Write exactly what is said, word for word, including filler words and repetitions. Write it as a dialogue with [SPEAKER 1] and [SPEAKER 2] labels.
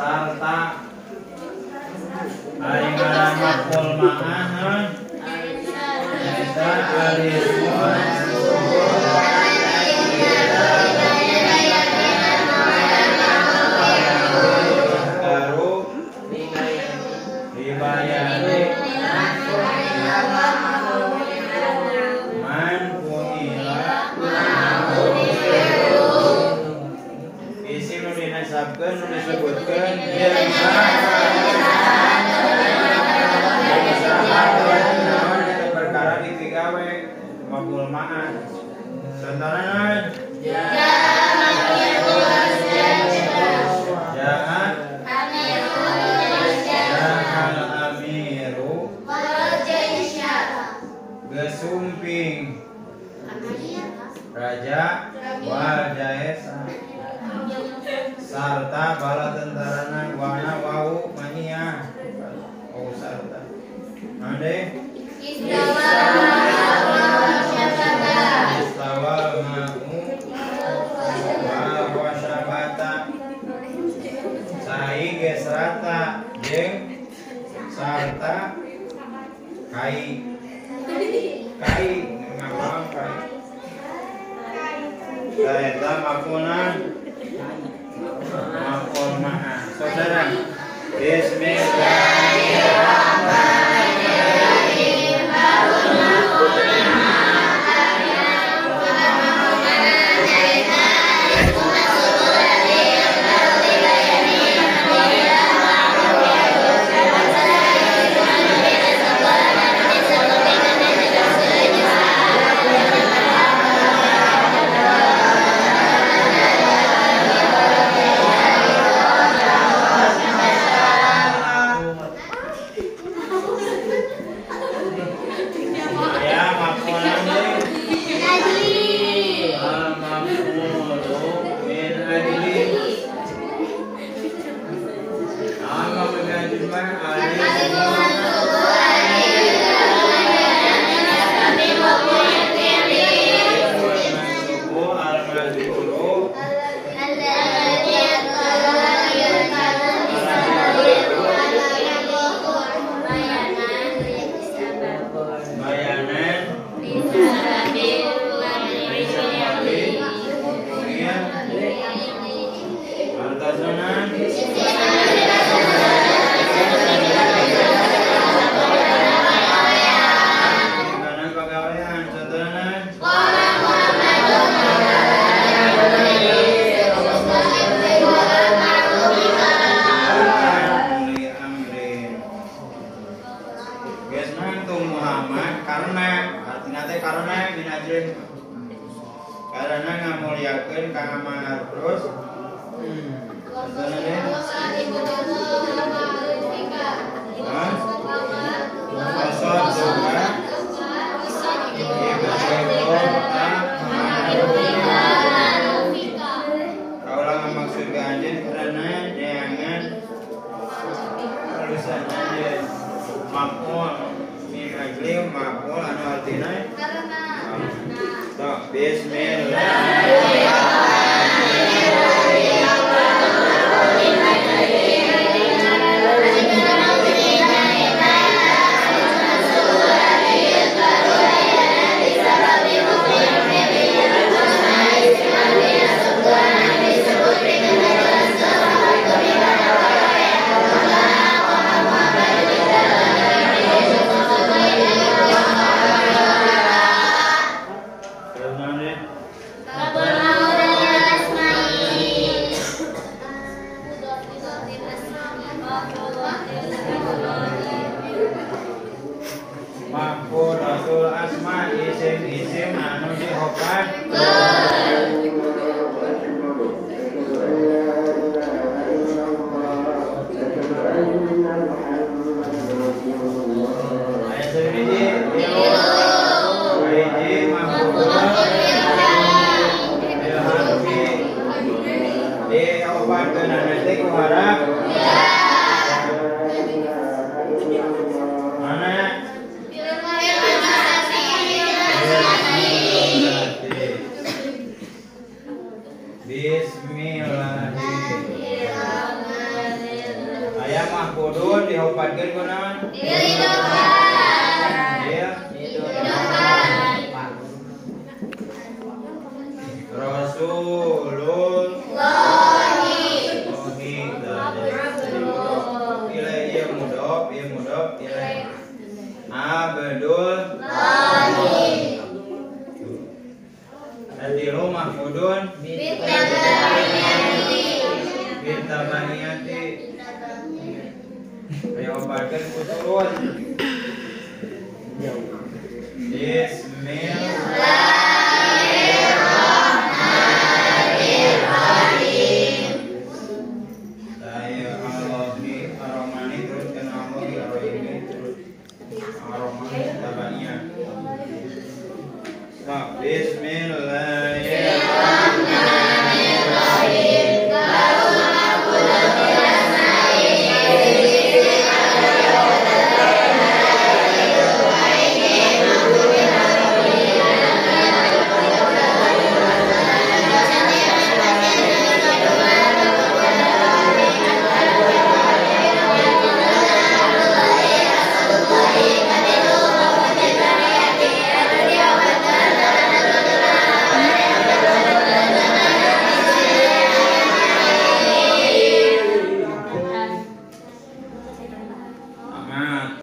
[SPEAKER 1] sarta ari ngaran maf'ul ma'ah eta alisun karu dibayani man fu'ila isim nu dinasabkeun nu disebutkeun jeung perkara digawe maf'ul ma'ah. Contohna jangan jangan amiru gesumping raja wal jaesa sarta bala tentarana wana wau mania oh sarta ande istawa ma'u wa wasyabata cai gesrata jeung sarta kai kai ngapal kai eta mafunan maf'ul ma'ah. Saudara, bismillahirrahmanirrahim. Karena ngamulyakeun ka amar terus kaulah ngamaksud ka anjeun karena jangan tulisan anjeun maf'ul min ajli maf'ul anu artina Maf'ulatul asma isim-isim anu dihofad Bismillahirrahmanirrahim. Mudun dihopatkeun ku naon?
[SPEAKER 2] Hidupan.
[SPEAKER 1] Iya.
[SPEAKER 2] Hidupan.
[SPEAKER 1] Rasulul
[SPEAKER 2] Lohi.
[SPEAKER 1] Lohi Ilaihi mudhof, iya mudhof, ilaihi. Abdul
[SPEAKER 2] Lohi.
[SPEAKER 1] Adilu mahmudun
[SPEAKER 2] Bitabaniyati.
[SPEAKER 1] Bitabaniyati. Ayo hopatkeun ku turun. Yes.